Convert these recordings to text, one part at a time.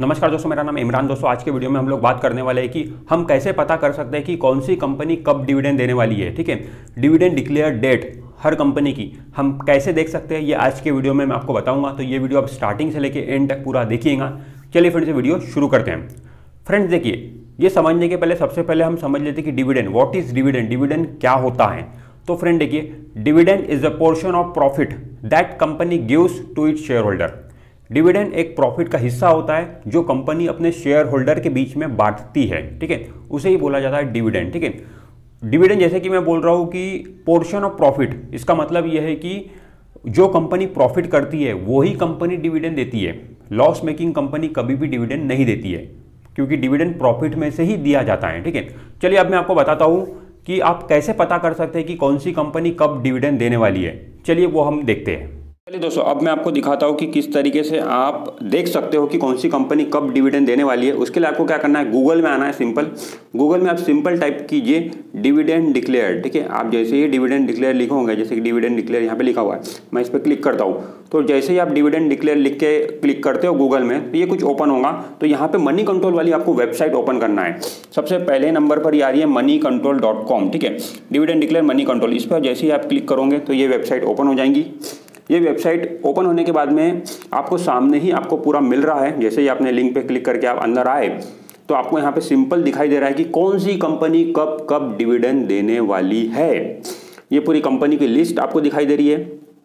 नमस्कार दोस्तों, मेरा नाम इमरान। दोस्तों आज के वीडियो में हम लोग बात करने वाले हैं कि हम कैसे पता कर सकते हैं कि कौन सी कंपनी कब डिविडेंड देने वाली है। ठीक है, डिविडेंड डिक्लेयर डेट हर कंपनी की हम कैसे देख सकते हैं, ये आज के वीडियो में मैं आपको बताऊंगा। तो ये वीडियो आप स्टार्टिंग से लेकर एंड तक पूरा देखिएगा। चलिए फिर से वीडियो शुरू करते हैं। फ्रेंड्स देखिए, ये समझने के पहले सबसे पहले हम समझ लेते हैं कि dividend, what is dividend, dividend क्या होता है। तो फ्रेंड देखिए, dividend is a portion of profit that company gives to its shareholder. Dividend एक प्रॉफिट का हिस्सा होता है जो कंपनी अपने शेयर होल्डर के बीच में बांटती है। ठीक है, उसे ही बोला जाता है डिविडेंड। ठीक है, डिविडेंड जैसे कि मैं बोल रहा हूं कि पोर्शन ऑफ प्रॉफिट, इसका मतलब यह है कि जो कंपनी प्रॉफिट करती है वही कंपनी डिविडेंड देती है। लॉस मेकिंग कंपनी कभी भी डिविडेंड नहीं देती है, क्योंकि डिविडेंड प्रॉफिट में से ही दिया जाता है। ठीक है, चलिए अब मैं आपको बताता हूं कि आप कैसे पता कर सकते हैं कि कौन सी कंपनी कब डिविडेंड देने वाली है। चलिए वो हम देखते हैं। चलिए दोस्तों, अब मैं आपको दिखाता हूं कि किस तरीके से आप देख सकते हो कि कौन सी कंपनी कब डिविडेंड देने वाली है। उसके लिए आपको क्या करना है, गूगल में आना है। सिंपल गूगल में आप सिंपल टाइप कीजिए डिविडेंड डिक्लेयर। ठीक है, आप जैसे ही डिविडेंड डिक्लेयर लिखोगे, जैसे कि डिविडेंड डिक्लेयर यहाँ पे लिखा हुआ है, मैं इस पर क्लिक करता हूँ। तो जैसे ही आप डिविडेंड डिक्लेयर लिख के क्लिक करते हो गूगल में, तो ये कुछ ओपन होगा। तो यहाँ पे मनी कंट्रोल वाली आपको वेबसाइट ओपन करना है। सबसे पहले नंबर पर ये आ रही है moneycontrol.com। ठीक है, डिविडेंड डिक्लेयर मनी कंट्रोल, इस पर जैसे ही आप क्लिक करोगे तो ये वेबसाइट ओपन हो जाएंगी। ये वेबसाइट ओपन होने के बाद में आपको सामने ही आपको पूरा मिल रहा है। जैसे ही आपने लिंक पे क्लिक करके आप अंदर आए तो आपको यहाँ पे सिंपल दिखाई दे रहा है कि कौन सी कंपनी कब कब डिविडेंड देने वाली है। ये पूरी कंपनी की लिस्ट आपको दिखाई दे रही है।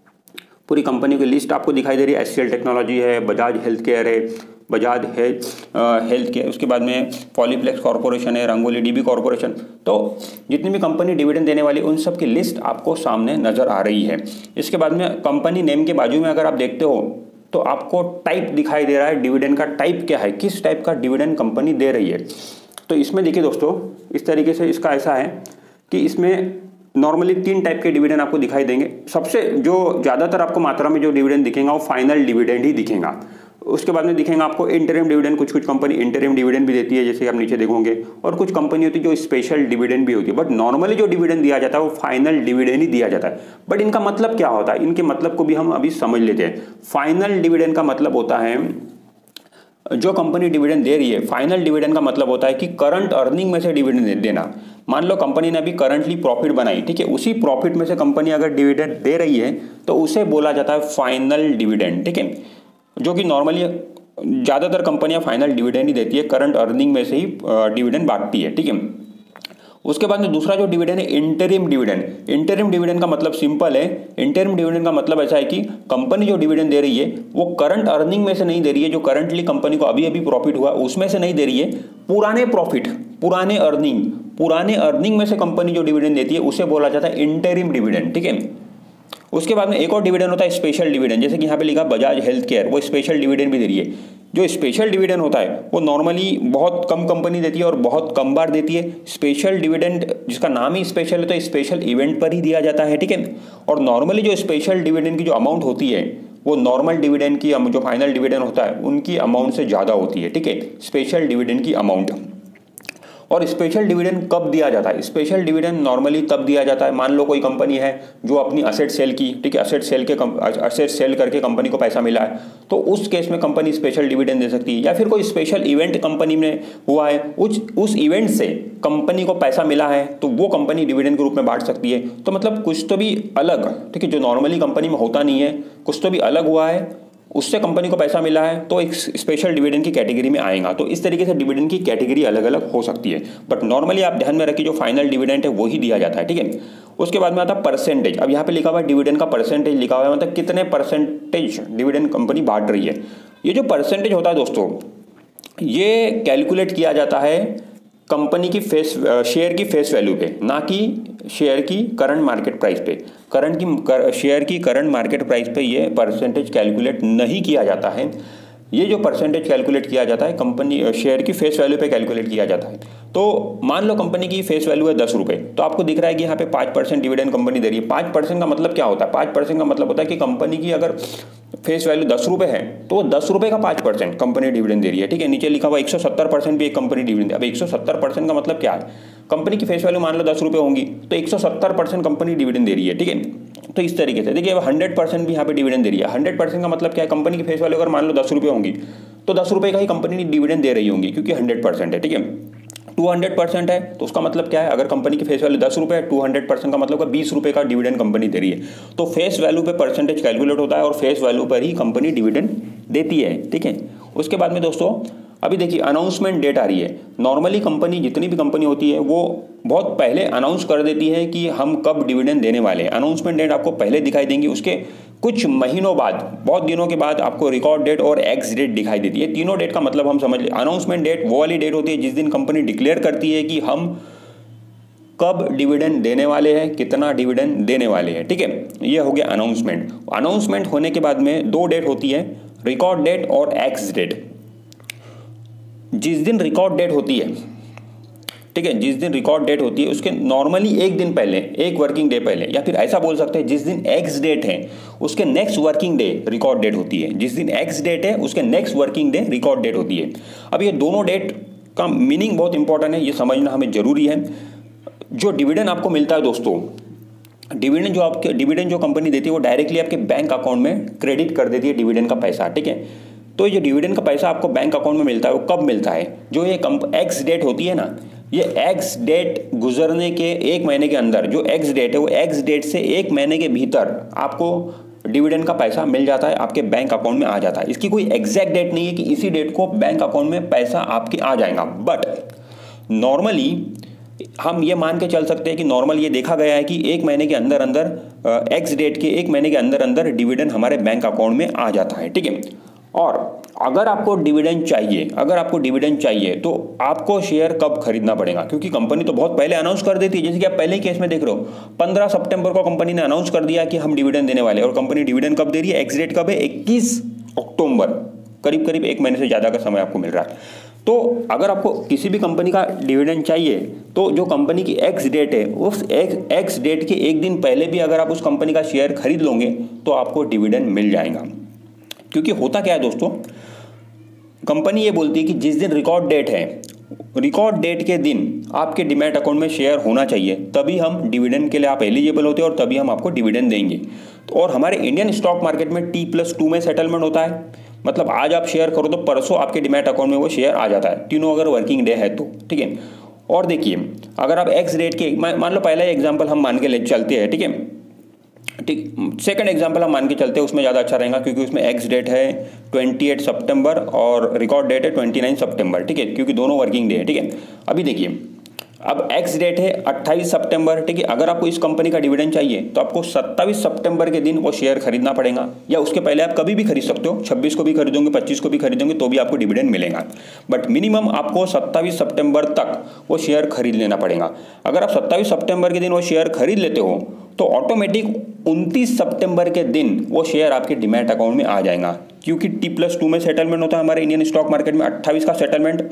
पूरी कंपनी की लिस्ट आपको दिखाई दे रही है। HCL टेक्नोलॉजी है, बजाज हेल्थ केयर है, बजाज हेल्थ केयर, उसके बाद में पॉलीप्लेक्स कॉर्पोरेशन है, रंगोली डीबी कॉर्पोरेशन। तो जितनी भी कंपनी डिविडेंड देने वाली उन सब की लिस्ट आपको सामने नजर आ रही है। इसके बाद में कंपनी नेम के बाजू में अगर आप देखते हो तो आपको टाइप दिखाई दे रहा है। डिविडेंड का टाइप क्या है, किस टाइप का डिविडेंड कंपनी दे रही है। तो इसमें देखिए दोस्तों, इस तरीके से इसका ऐसा है कि इसमें नॉर्मली 3 टाइप के डिविडेंड आपको दिखाई देंगे। सबसे जो ज़्यादातर आपको मात्रा में जो डिविडेंड दिखेगा वो फाइनल डिविडेंड ही दिखेगा। उसके बाद में दिखेगा आपको इंटरिम डिविडेंड। कुछ कंपनी इंटरिम डिविडेंड भी देती है, जैसे आप नीचे देखोगे। और कुछ कंपनी होती है जो स्पेशल डिविडेंड भी होती है। बट नॉर्मली जो डिविडेंड दिया जाता है वो फाइनल डिविडेंड ही दिया जाता है। बट इनका मतलब क्या होता है, इनके मतलब को भी हम अभी समझ लेते हैं। फाइनल डिविडेंड का मतलब होता है, जो कंपनी डिविडेंड दे रही है, फाइनल डिविडेंड का मतलब होता है कि करंट अर्निंग में से डिविडेंड देना। मान लो कंपनी ने अभी करंटली प्रॉफिट बनाई, ठीक है, उसी प्रॉफिट में से कंपनी अगर डिविडेंड दे रही है तो उसे बोला जाता है फाइनल डिविडेंड। ठीक है, जो कि नॉर्मली ज़्यादातर कंपनियां फाइनल डिविडेंड ही देती है, करंट अर्निंग में से ही डिविडेंड बांटती है। ठीक है, उसके बाद में दूसरा जो डिविडेंड है इंटरिम डिविडेंड। इंटरिम डिविडेंड का मतलब सिंपल है। इंटरिम डिविडेंड का मतलब ऐसा है कि कंपनी जो डिविडेंड दे रही है वो करंट अर्निंग में से नहीं दे रही है, जो करंटली कंपनी को अभी अभी प्रॉफिट हुआ उसमें से नहीं दे रही है। पुराने प्रॉफिट, पुराने अर्निंग में से कंपनी जो डिविडेंड देती है उसे बोला जाता है इंटरिम डिविडेंड। ठीक है, उसके बाद में एक और डिविडेंड होता है स्पेशल डिविडेंड। जैसे कि यहाँ पे लिखा बजाज हेल्थ केयर, वो स्पेशल डिविडेंड भी दे रही है। जो स्पेशल डिविडेंड होता है वो नॉर्मली बहुत कम कंपनी देती है और बहुत कम बार देती है। स्पेशल डिविडेंड जिसका नाम ही स्पेशल है तो स्पेशल इवेंट पर ही दिया जाता है। ठीक है, और नॉर्मली जो स्पेशल डिविडेंड की जो अमाउंट होती है वो नॉर्मल डिविडेंड की जो फाइनल डिविडेंड होता है उनकी अमाउंट से ज़्यादा होती है। ठीक है, स्पेशल डिविडेंड की अमाउंट। और स्पेशल डिविडेंड कब दिया जाता है, स्पेशल डिविडेंड नॉर्मली तब दिया जाता है, मान लो कोई कंपनी है जो अपनी असेट सेल की, ठीक है, असेट सेल करके कंपनी को पैसा मिला है, तो उस केस में कंपनी स्पेशल डिविडेंड दे सकती है। या फिर कोई स्पेशल इवेंट कंपनी में हुआ है, उस इवेंट से कंपनी को पैसा मिला है तो वो कंपनी डिविडेंड के रूप में बांट सकती है। तो मतलब कुछ तो भी अलग, ठीक है, जो नॉर्मली कंपनी में होता नहीं है, कुछ तो भी अलग हुआ है, उससे कंपनी को पैसा मिला है तो एक स्पेशल डिविडेंड की कैटेगरी में आएगा। तो इस तरीके से डिविडेंड की कैटेगरी अलग अलग हो सकती है, बट नॉर्मली आप ध्यान में रखिए जो फाइनल डिविडेंड है वो ही दिया जाता है। ठीक है, उसके बाद में आता है परसेंटेज। अब यहाँ पे लिखा हुआ है डिविडेंड का परसेंटेज लिखा हुआ है, मतलब कितने परसेंटेज डिविडेंड कंपनी बांट रही है। ये जो परसेंटेज होता है दोस्तों, ये कैलकुलेट किया जाता है कंपनी की शेयर की फेस वैल्यू पे, ना कि शेयर की करंट मार्केट प्राइस पे। शेयर की करंट मार्केट प्राइस पे ये परसेंटेज कैलकुलेट नहीं किया जाता है। ये जो परसेंटेज कैलकुलेट किया जाता है कंपनी शेयर की फेस वैल्यू पे कैलकुलेट किया जाता है। तो मान लो कंपनी की फेस वैल्यू है 10 रुपये, तो आपको दिख रहा है कि यहाँ पे 5% डिविडेंड कंपनी दे रही है। 5% का मतलब क्या होता है, 5% का मतलब होता है कि कंपनी की अगर फेस वैल्यू 10 रुपये है तो 10 रुपये का 5% कंपनी डिविडेंड दे रही है। ठीक है, नीचे लिखा हुआ 170% भी एक कंपनी डिविडेंड। अब 170% का मतलब क्या है, कंपनी की फेस वैल्यू मान लो 10 रुपये होंगी तो 170% कंपनी डिविडेंड दे रही है। ठीक है, तो इस तरीके से देखिए अब 100% भी यहाँ पे डिविडेंड दे रही है। 100% का मतलब क्या है, कंपनी की फेस वैल्यू अगर मान लो 10 रुपये होंगी तो 10 रुपये का ही कंपनी डिविडेंड दे रही होंगी, क्योंकि 100% है, ठीक है। 200% है तो उसका मतलब क्या है, अगर कंपनी की फेस वैल्यू 10 रुपये है, 200% का मतलब 20 रुपये का डिविडेंड कंपनी दे रही है। तो फेस वैल्यू पे परसेंटेज कैलकुलेट होता है और फेस वैल्यू पर ही कंपनी डिविडेंड देती है, ठीक है। उसके बाद में दोस्तों अभी देखिए अनाउंसमेंट डेट आ रही है। नॉर्मली कंपनी, जितनी भी कंपनी होती है, वो बहुत पहले अनाउंस कर देती है कि हम कब डिविडेंड देने वाले हैं। अनाउंसमेंट डेट आपको पहले दिखाई देंगी, उसके कुछ महीनों बाद, बहुत दिनों के बाद आपको रिकॉर्ड डेट और एक्स डेट दिखाई देती है। तीनों डेट का मतलब हम समझ लें। अनाउंसमेंट डेट वो वाली डेट होती है जिस दिन कंपनी डिक्लेयर करती है कि हम कब डिविडेंड देने वाले हैं, कितना डिविडेंड देने वाले हैं, ठीक है। ये हो गया अनाउंसमेंट। अनाउंसमेंट होने के बाद में 2 डेट होती है, रिकॉर्ड डेट और एक्स डेट। जिस दिन रिकॉर्ड डेट होती है, ठीक है, जिस दिन रिकॉर्ड डेट होती है उसके नॉर्मली एक दिन पहले, एक वर्किंग डे पहले, या फिर ऐसा बोल सकते हैं जिस दिन एक्स डेट है उसके next working day record date होती है। जिस दिन एक्स डेट है उसके next working day record date होती है। अब ये दोनों डेट का मीनिंग बहुत इंपॉर्टेंट है, ये समझना हमें जरूरी है। जो डिविडेंड आपको मिलता है दोस्तों, डिविडेंड जो कंपनी देती है वो डायरेक्टली आपके बैंक अकाउंट में क्रेडिट कर देती है डिविडेंड का पैसा, ठीक है। तो ये डिविडेंड का पैसा आपको बैंक अकाउंट में मिलता है, वो कब मिलता है, जो ये एक्स डेट होती है ना, ये एक्स डेट गुजरने के 1 महीने के अंदर, जो एक्स डेट है वो एक्स डेट से 1 महीने के भीतर आपको डिविडेंड का पैसा मिल जाता है, आपके बैंक अकाउंट में आ जाता है। इसकी कोई एग्जैक्ट डेट नहीं है कि इसी डेट को बैंक अकाउंट में पैसा आपके आ जाएगा, बट नॉर्मली हम ये मान के चल सकते हैं कि नॉर्मल ये देखा गया है कि 1 महीने के अंदर अंदर एक्स डेट के 1 महीने के अंदर अंदर डिविडेंड हमारे बैंक अकाउंट में आ जाता है, ठीक है। और अगर आपको डिविडेंड चाहिए तो आपको शेयर कब खरीदना पड़ेगा, क्योंकि कंपनी तो बहुत पहले अनाउंस कर देती है। जैसे कि आप पहले ही केस में देख रहे हो, 15 सितंबर को कंपनी ने अनाउंस कर दिया कि हम डिविडेंड देने वाले हैं, और कंपनी डिविडेंड कब दे रही है, एक्स डेट कब है, 21 अक्टूबर, करीब करीब 1 महीने से ज़्यादा का समय आपको मिल रहा है। तो अगर आपको किसी भी कंपनी का डिविडेंड चाहिए तो जो कंपनी की एक्स डेट है, उस एक्स डेट के 1 दिन पहले भी अगर आप उस कंपनी का शेयर खरीद लोगे तो आपको डिविडेंड मिल जाएगा। क्योंकि होता क्या है दोस्तों, कंपनी ये बोलती है कि जिस दिन रिकॉर्ड डेट है, रिकॉर्ड डेट के दिन आपके डीमैट अकाउंट में शेयर होना चाहिए, तभी हम डिविडेंड के लिए आप एलिजिबल होते हैं और तभी हम आपको डिविडेंड देंगे। और हमारे इंडियन स्टॉक मार्केट में T+2 में सेटलमेंट होता है, मतलब आज आप शेयर करो तो परसों आपके डीमैट अकाउंट में वो शेयर आ जाता है, तीनों अगर वर्किंग डे है तो, ठीक है। और देखिए अगर आप एक्स डेट के, मान लो पहला एग्जाम्पल हम मान के ले चलते हैं, ठीक है, ठीक। सेकंड एग्जांपल हम मान के चलते हैं, उसमें ज़्यादा अच्छा रहेगा, क्योंकि उसमें एक्स डेट है 28 सितंबर और रिकॉर्ड डेट है 29 सितंबर, ठीक है, क्योंकि दोनों वर्किंग डे है, ठीक है। अभी देखिए अब एक्स डेट है 28 सितंबर, ठीक है। अगर आपको इस कंपनी का डिविडेंड चाहिए तो आपको 27 सितंबर के दिन वो शेयर खरीदना पड़ेगा, या उसके पहले आप कभी भी खरीद सकते हो, 26 को भी खरीदोगे, 25 को भी खरीदोगे तो भी आपको डिविडेंड मिलेगा, बट मिनिमम आपको 27 सितंबर तक वो शेयर खरीद लेना पड़ेगा। अगर आप 27 सितंबर के दिन वो शेयर खरीद लेते हो तो ऑटोमेटिक 29 सितंबर के दिन वो शेयर आपके डीमैट अकाउंट में आ जाएगा, क्योंकि T+2 में सेटलमेंट होता है हमारे इंडियन स्टॉक मार्केट में। 28 का सेटलमेंट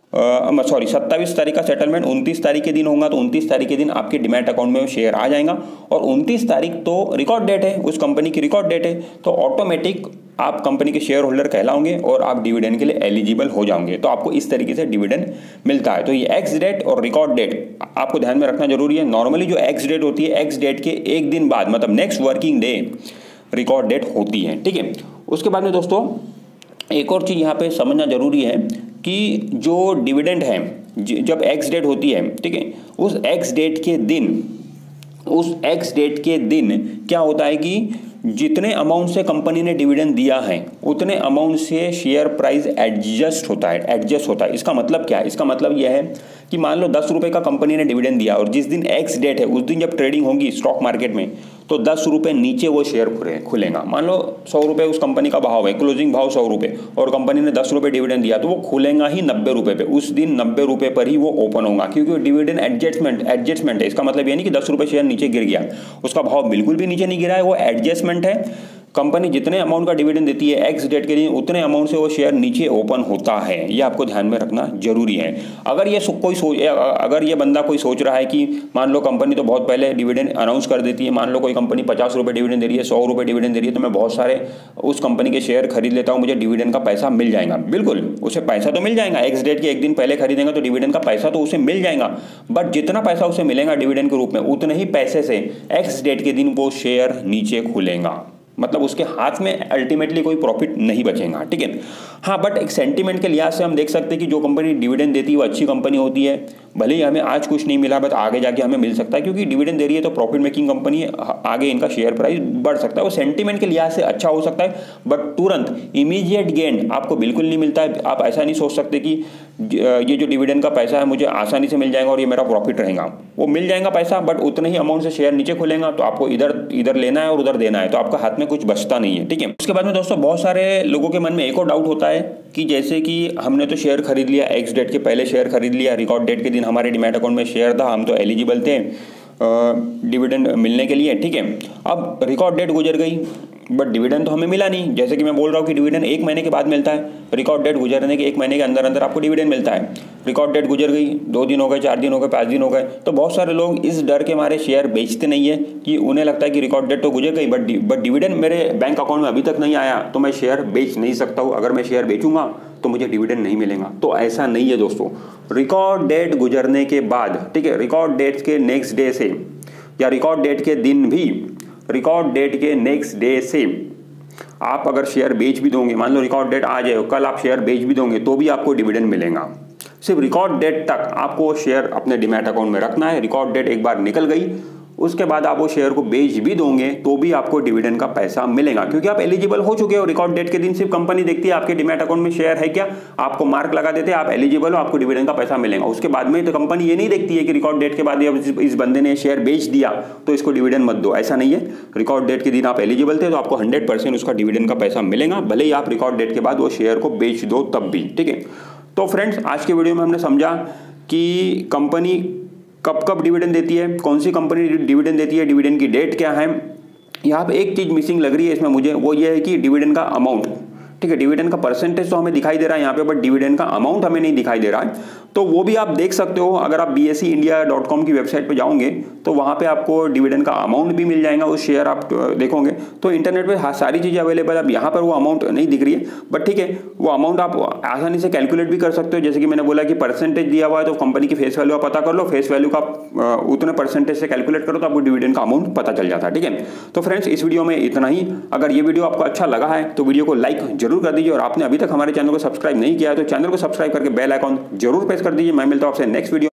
27 तारीख का सेटलमेंट 29 तारीख के दिन होगा, तो 29 तारीख के दिन आपके डीमैट अकाउंट में शेयर आ जाएगा। और 29 तारीख तो रिकॉर्ड डेट है, उस कंपनी की रिकॉर्ड डेट है, तो ऑटोमेटिक आप कंपनी के शेयर होल्डर कहलाओगे और आप डिविडेंड के लिए एलिजिबल हो जाओगे। तो आपको इस तरीके से डिविडेंड मिलता है। तो ये एक्स डेट और रिकॉर्ड डेट आपको ध्यान में रखना जरूरी है। नॉर्मली जो एक्स डेट होती है, एक्स डेट के 1 दिन बाद, मतलब next working day record date होती है, ठीक है। उसके बाद में दोस्तों एक और चीज़ यहाँ पे समझना जरूरी है कि जो डिविडेंड है, जब एक्स डेट होती है, ठीक है, उस एक्स डेट के दिन क्या होता है कि जितने अमाउंट से कंपनी ने डिविडेंड दिया है उतने अमाउंट से शेयर प्राइस एडजस्ट होता है। इसका मतलब क्या है, इसका मतलब यह है कि मान लो 10 रुपये का कंपनी ने डिविडेंड दिया और जिस दिन एक्स डेट है उस दिन जब ट्रेडिंग होगी स्टॉक मार्केट में तो 10 रुपये नीचे वो शेयर खुलेगा। मान लो 100 रुपये उस कंपनी का भाव है, क्लोजिंग भाव 100 रुपये, और कंपनी ने 10 रुपये डिविडेंड दिया तो वो खुलेगा ही 90 रुपये पे। उस दिन 90 रुपये पर ही वो ओपन होगा, क्योंकि डिविडेंड एडजस्टमेंट है। इसका मतलब ये नहीं कि 10 रुपये शेयर नीचे गिर गया, उसका भाव बिल्कुल भी नीचे नहीं गिरा है, वो एडजस्टमेंट है। कंपनी जितने अमाउंट का डिविडेंड देती है एक्स डेट के दिन उतने अमाउंट से वो शेयर नीचे ओपन होता है। ये आपको ध्यान में रखना जरूरी है। अगर ये बंदा कोई सोच रहा है कि मान लो कंपनी तो बहुत पहले डिविडेंड अनाउंस कर देती है, मान लो कोई कंपनी 50 रुपये डिविडेंड दे रही है, 100 रुपये डिविडेंड दे रही है, तो मैं बहुत सारे उस कंपनी के शेयर खरीद लेता हूँ, मुझे डिविडेंड का पैसा मिल जाएगा। बिल्कुल उसे पैसा तो मिल जाएगा, एक्स डेट के 1 दिन पहले खरीदेंगे तो डिविडेंड का पैसा तो उसे मिल जाएगा, बट जितना पैसा उसे मिलेगा डिविडेंड के रूप में उतने ही पैसे से एक्स डेट के दिन वो शेयर नीचे खुलेगा। मतलब उसके हाथ में अल्टीमेटली कोई प्रॉफिट नहीं बचेगा, ठीक है। हाँ, बट एक सेंटीमेंट के लिहाज से हम देख सकते हैं कि जो कंपनी डिविडेंड देती है वो अच्छी कंपनी होती है। भले ही हमें आज कुछ नहीं मिला, बट आगे जाके हमें मिल सकता है, क्योंकि डिविडेंड दे रही है तो प्रॉफिट मेकिंग कंपनी है, आगे इनका शेयर प्राइस बढ़ सकता है। वो सेंटीमेंट के लिहाज से अच्छा हो सकता है, बट तुरंत इमीडिएट गेन आपको बिल्कुल नहीं मिलता है। आप ऐसा नहीं सोच सकते कि ये जो डिविडेंड का पैसा है मुझे आसानी से मिल जाएगा और ये मेरा प्रॉफिट रहेगा। वो मिल जाएगा पैसा, बट उतने ही अमाउंट से शेयर नीचे खुलेगा, तो आपको इधर लेना है और उधर देना है, तो आपका हाथ में कुछ बचता नहीं है, ठीक है। उसके बाद में दोस्तों बहुत सारे लोगों के मन में एक और डाउट होता है कि जैसे कि हमने तो शेयर खरीद लिया, एक्स डेट के पहले शेयर खरीद लिया, रिकॉर्ड डेट के दिन हमारे डीमैट अकाउंट में शेयर था, हम तो एलिजिबल थे डिविडेंड मिलने के लिए, ठीक है। अब रिकॉर्ड डेट गुजर गई, बट डिविडेंड तो हमें मिला नहीं। जैसे कि मैं बोल रहा हूँ कि डिविडेंड 1 महीने के बाद मिलता है, रिकॉर्ड डेट गुजरने के 1 महीने के अंदर अंदर आपको डिविडेंड मिलता है। रिकॉर्ड डेट गुजर गई, 2 दिन हो गए, 4 दिन हो गए, 5 दिन हो गए, तो बहुत सारे लोग इस डर के मारे शेयर बेचते नहीं है कि उन्हें लगता है कि रिकॉर्ड डेट तो गुजर गई, बट डिविडेंड मेरे बैंक अकाउंट में अभी तक नहीं आया, तो मैं शेयर बेच नहीं सकता हूँ। अगर मैं शेयर बेचूंगा तो मुझे डिविडेंड नहीं मिलेगा। तो ऐसा नहीं है दोस्तों, रिकॉर्ड डेट गुजरने के बाद, ठीक है, रिकॉर्ड डेट के नेक्स्ट डे से या रिकॉर्ड डेट के दिन भी, रिकॉर्ड डेट के नेक्स्ट डे से आप अगर शेयर बेच भी दोगे, मान लो रिकॉर्ड डेट आ जाए, कल आप शेयर बेच भी दोगे तो भी आपको डिविडेंड मिलेगा। सिर्फ रिकॉर्ड डेट तक आपको शेयर अपने डीमैट अकाउंट में रखना है। रिकॉर्ड डेट एक बार निकल गई, उसके बाद आप वो शेयर को बेच भी दोगे तो भी आपको डिविडेंड का पैसा मिलेगा, क्योंकि आप एलिजिबल हो चुके हो। रिकॉर्ड डेट के दिन सिर्फ कंपनी देखती है आपके डीमैट अकाउंट में शेयर है क्या, आपको मार्क लगा देते हैं, आप एलिजिबल हो, आपको डिविडेंड का पैसा मिलेगा। उसके बाद में तो कंपनी ये नहीं देखती है कि रिकॉर्ड डेट के बाद इस बंदे ने शेयर बेच दिया तो इसको डिविडेंड मत दो, ऐसा नहीं है। रिकॉर्ड डेट के दिन आप एलिजिबल थे तो आपको 100% उसका डिविडेंड का पैसा मिलेगा, भले ही आप रिकॉर्ड डेट के बाद वो शेयर को बेच दो तब भी, ठीक है। तो फ्रेंड्स, आज के वीडियो में हमने समझा कि कंपनी कब कब डिविडेंड देती है, कौन सी कंपनी डिविडेंड देती है, डिविडेंड की डेट क्या है। यहाँ पे एक चीज़ मिसिंग लग रही है इसमें मुझे, वो ये है कि डिविडेंड का अमाउंट, ठीक है। डिविडेंड का परसेंटेज तो हमें दिखाई दे रहा है यहाँ पे, बट डिविडेंड का अमाउंट हमें नहीं दिखाई दे रहा है। तो वो भी आप देख सकते हो, अगर आप bseindia.com की वेबसाइट पे जाओगे तो वहाँ पे आपको डिविडेंड का अमाउंट भी मिल जाएगा, उस शेयर आप देखोगे तो इंटरनेट पे सारी चीज़ें अवेलेबल है। अब यहाँ पर वो अमाउंट नहीं दिख रही है, बट ठीक है, वो अमाउंट आप आसानी से कैलकुलेट भी कर सकते हो। जैसे कि मैंने बोला कि परसेंटेज दिया हुआ है तो कंपनी की फेस वैल्यू आप पता कर लो, फेस वैल्यू का उतने परसेंटेज से कैलकुलेट करो तो आपको डिविडेंड का अमाउंट पता चल जाता है, ठीक है। तो फ्रेंड्स, इस वीडियो में इतना ही। अगर ये वीडियो आपको अच्छा लगा है तो वीडियो को लाइक जरूर कर दीजिए, और आपने अभी तक हमारे चैनल को सब्सक्राइब नहीं किया है तो चैनल को सब्सक्राइब करके बेल आइकॉन जरूर प्रेस कर दीजिए। मैं मिलता हूं आपसे नेक्स्ट वीडियो।